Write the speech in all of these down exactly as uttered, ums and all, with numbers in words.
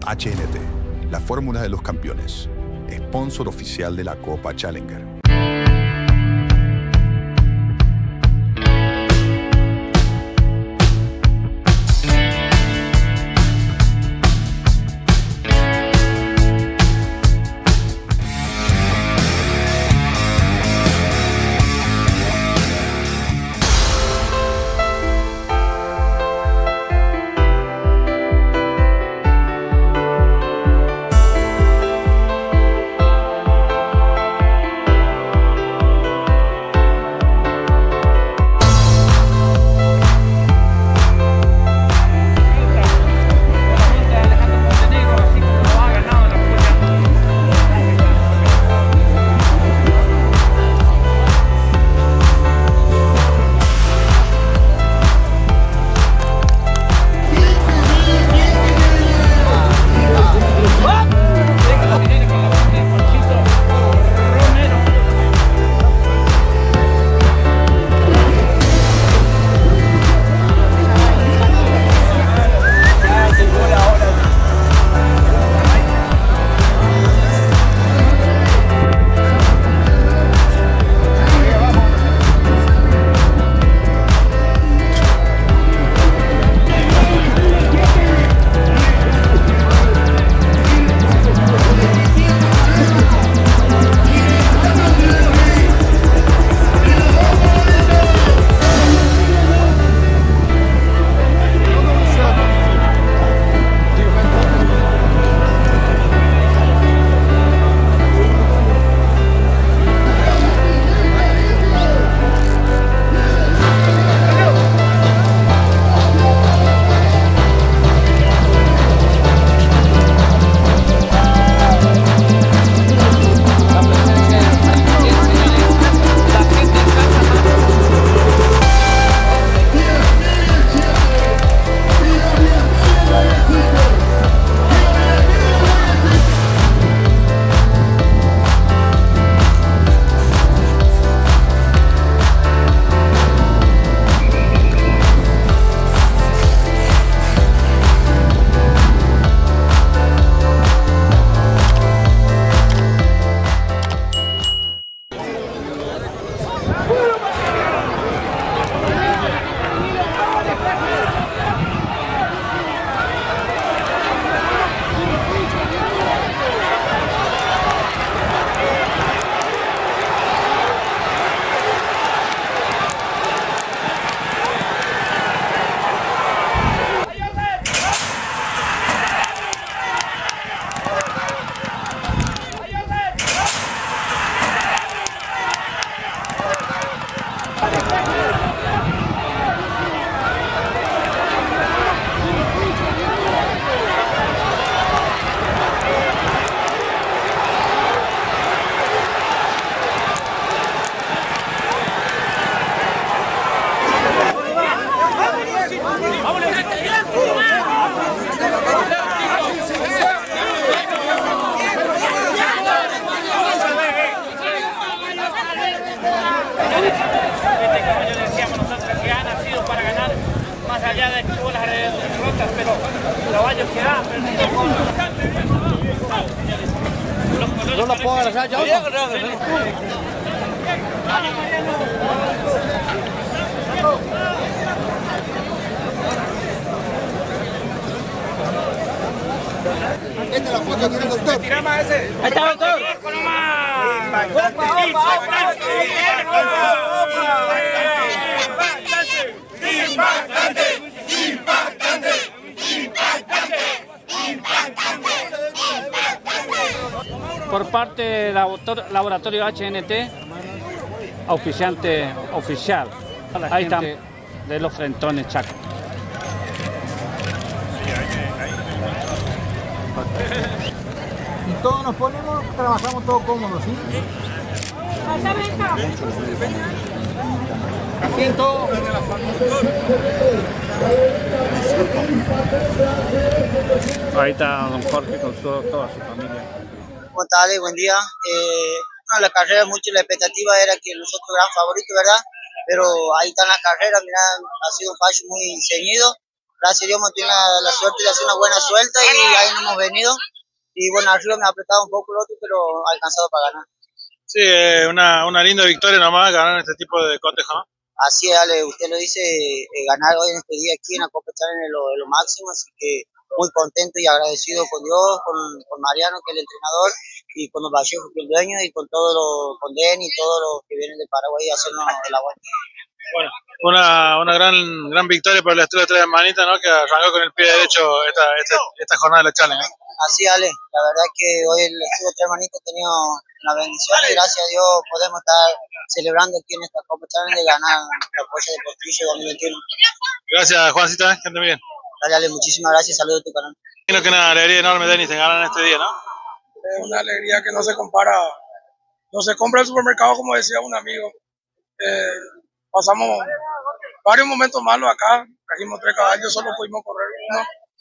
H N T, la fórmula de los campeones, sponsor oficial de la Copa Challenger. Este, como yo decíamos nosotros, que ha nacido para ganar, más allá de que tuvo las derrotas, pero caballos que ha perdido con los colores. No lo puedo agarrar ya. Esta es la foto que tiene el doctor. Tira más ese. Ahí está, doctor. Impactante, impactante, impactante, impactante, impactante. Por parte del laboratorio H N T, auspiciante oficial. Ahí están de los Frentones Chaco. Y todos nos ponemos, trabajamos todos cómodos, ¿sí? Asiento. Ahí está don Jorge con su, toda su familia. Buenas tardes, buen día. Eh, bueno, la carrera, mucho la expectativa era que nosotros gran favorito, ¿verdad? Pero ahí están las carreras, mirá, ha sido un fallo muy ceñido. gracias a Dios hemos tenido la, la suerte de hacer una buena suelta y ahí nos hemos venido. Y bueno, arriba me ha apretado un poco el otro, pero ha alcanzado para ganar. Sí, eh, una, una linda victoria nomás ganar este tipo de cotejo, ¿no? Así es, Ale, usted lo dice, eh, ganar hoy en este día aquí en la Copa Challenger es lo, es lo máximo, así que muy contento y agradecido con Dios, con, con Mariano, que es el entrenador, y con los Vallejo, que es el dueño, y con todos los, con Den y todos los que vienen de Paraguay a hacernos el aguante. Bueno, una, una gran gran victoria para la Estrella de Tres Hermanitas, ¿no? Que arrancó con el pie derecho esta, esta, esta jornada de la Challenge, ¿no? Así, Ale, la verdad que hoy el Estudio Tres Hermanitas ha tenido una bendición y gracias a Dios podemos estar celebrando aquí en esta Copa Challenge de ganar la Polla de Portillo dos mil veintiuno. Gracias, Juancita, que ande bien. Dale, Ale, muchísimas gracias, saludos a tu canal. Imagino que una alegría enorme, Denis, de ganar este día, ¿no? Es una alegría que no se compara, no se compra el supermercado, como decía un amigo. Eh, pasamos varios momentos malos acá, trajimos tres caballos, solo pudimos correr uno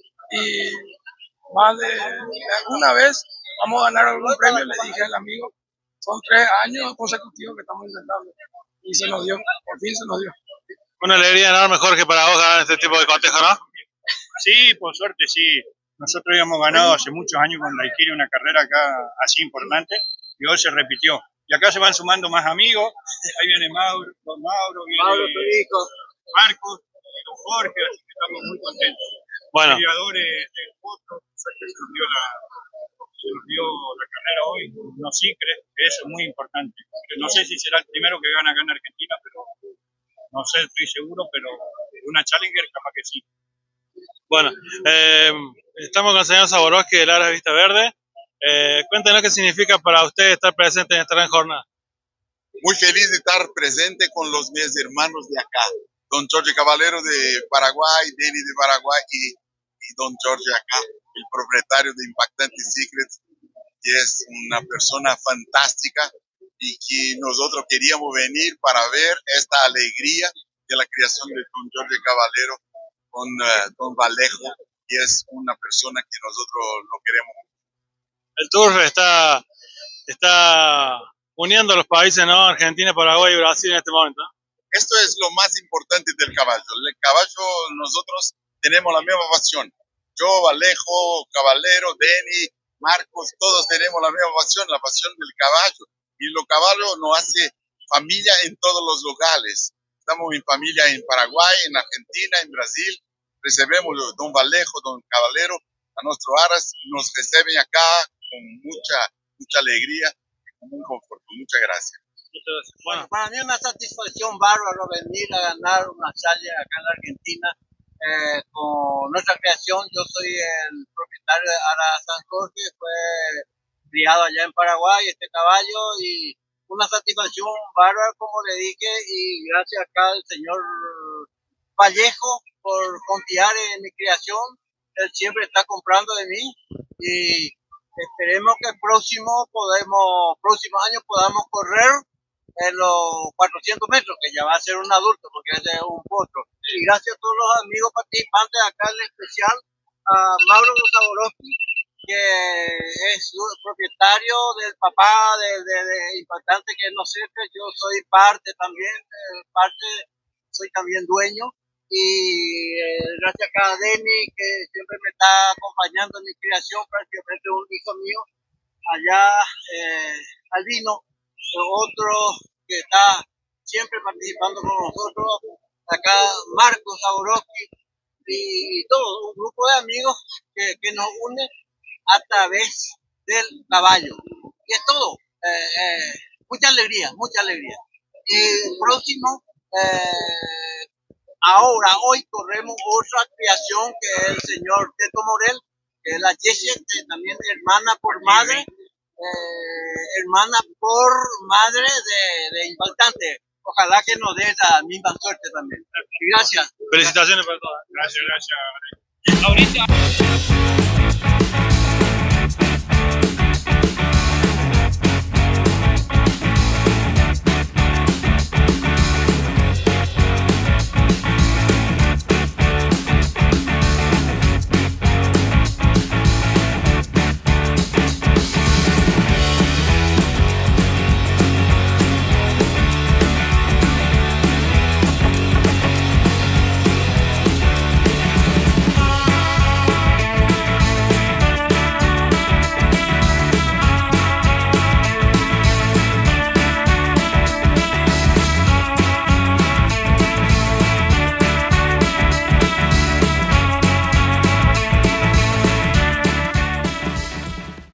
y más de, de alguna vez vamos a ganar algún premio, le dije al amigo. Son tres años consecutivos que estamos intentando y se nos dio, por fin se nos dio. Una alegría enorme, Jorge, para vos ganar este tipo de cotejo, ¿no? Sí, por suerte sí. Nosotros habíamos ganado hace muchos años con la Iquiri una carrera acá así importante y hoy se repitió. Y acá se van sumando más amigos. Ahí viene Mauro, don Mauro, viene Mauro, tu hijo. Marcos, don Jorge, así que estamos muy contentos. Bueno. Los criadores del potro, se nos dio la, se nos dio la carrera hoy, unos cicres, que eso es muy importante. No sé si será el primero que gana acá en Argentina, pero no sé, estoy seguro, pero una Challenger capaz que sí. Bueno, eh, estamos con el señor Zaborowski del Aras Vista Verde. Eh, cuéntenos qué significa para usted estar presente en esta gran jornada. Muy feliz de estar presente con los mis hermanos de acá. Don Jorge Caballero de Paraguay, Denny de Paraguay y, y don Jorge acá, el propietario de Impactante Secrets, que es una persona fantástica y que nosotros queríamos venir para ver esta alegría de la creación de don Jorge Caballero con uh, don Vallejo, que es una persona que nosotros lo queremos. El Tour está, está uniendo a los países, ¿no? Argentina, Paraguay y Brasil en este momento, ¿no? Esto es lo más importante del caballo. El caballo, nosotros tenemos la misma pasión. Yo, Vallejo, Caballero, Denny, Marcos, todos tenemos la misma pasión, la pasión del caballo. Y los caballos nos hace familia en todos los lugares. Estamos en familia en Paraguay, en Argentina, en Brasil. Recebemos a don Vallejo, don Caballero, a nuestro Aras. Nos reciben acá con mucha, mucha alegría y con un confort. Muchas gracias. Bueno, para mí es una satisfacción bárbara venir a ganar una Challenger acá en la Argentina eh, con nuestra creación. Yo soy el propietario de Ara San Jorge, fue criado allá en Paraguay este caballo y una satisfacción bárbara, como le dije, y gracias acá al señor Vallejo por confiar en mi creación. Él siempre está comprando de mí y esperemos que el próximo podemos, próximo año podamos correr en los cuatrocientos metros, que ya va a ser un adulto porque es un potro. Y gracias a todos los amigos participantes acá, en especial a Mauro Zaborowski, que es propietario del papá de, de, de Impactante, que no sé, que yo soy parte también, eh, parte, soy también dueño. Y eh, gracias a Denny, que siempre me está acompañando en mi creación, prácticamente un hijo mío, allá eh, Albino, otro que está siempre participando con nosotros, acá Marcos Zaborowski y, y todo un grupo de amigos que, que nos une a través del caballo. Y es todo, eh, eh, mucha alegría, mucha alegría. Y el próximo, eh, ahora, hoy corremos otra creación que es el señor Teto Morel, que es la Jessie, que también es hermana por madre, eh, hermana por madre de, de Impactante. Ojalá que nos dé la misma suerte también. Y gracias. Felicitaciones para todas. Gracias, gracias. Ahorita.